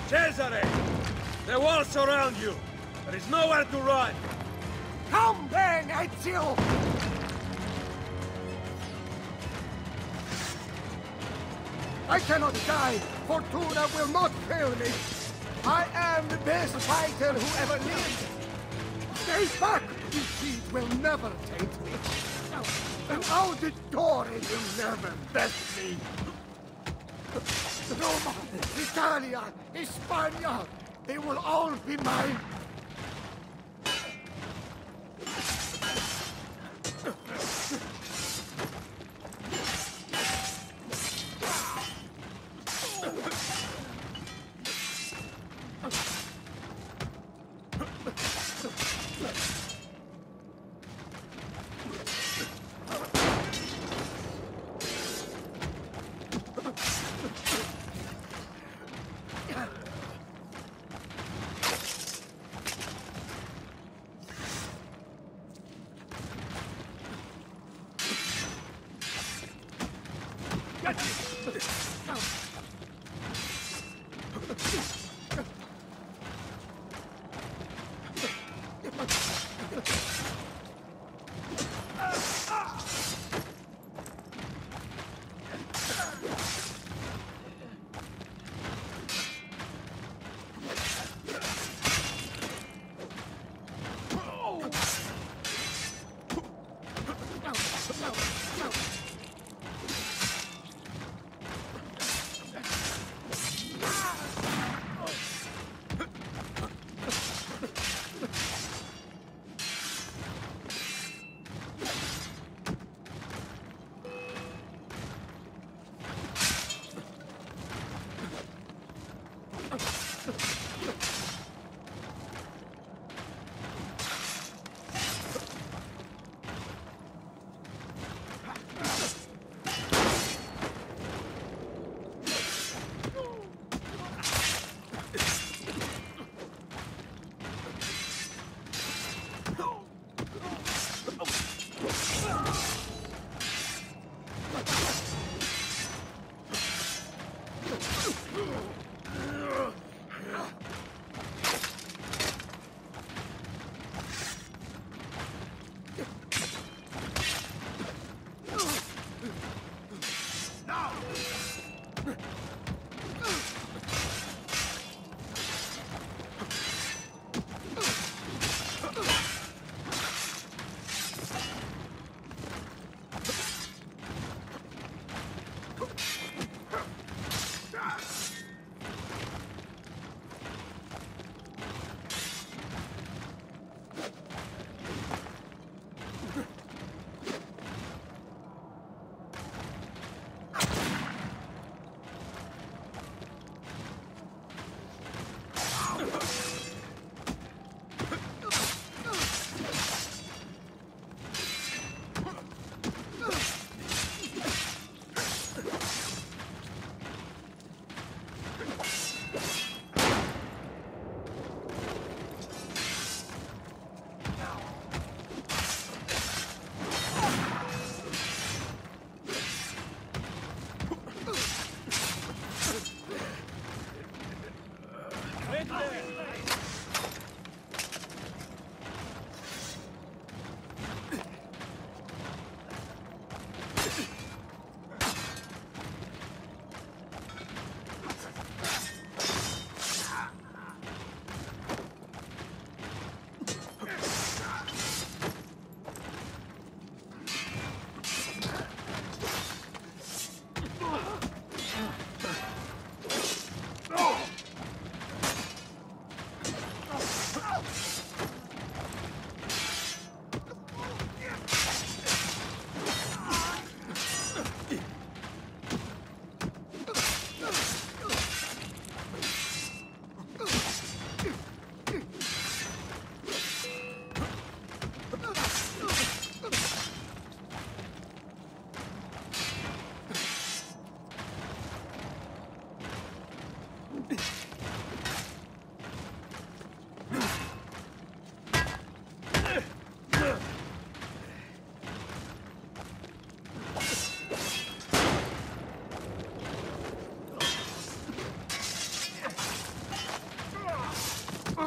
Cesare! The walls surround you! There is nowhere to run! Come then, Ezio! I cannot die! Fortuna will not fail me! I am the best fighter who ever lived! Stay back! Defeat will never taint me! And Auditore will never best me! Roma, Italia, Hispania, they will all be mine!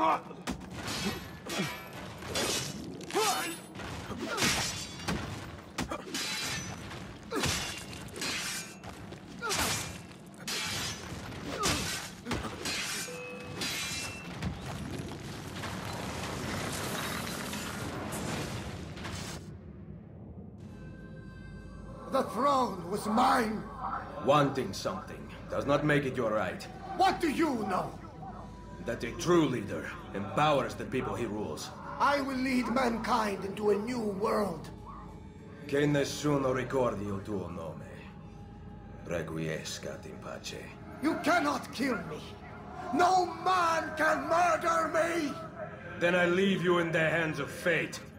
The throne was mine. Wanting something does not make it your right. What do you know? That a true leader empowers the people he rules. I will lead mankind into a new world. Che nessuno ricordi il tuo nome. Requiescat in pace. You cannot kill me. No man can murder me! Then I leave you in the hands of fate.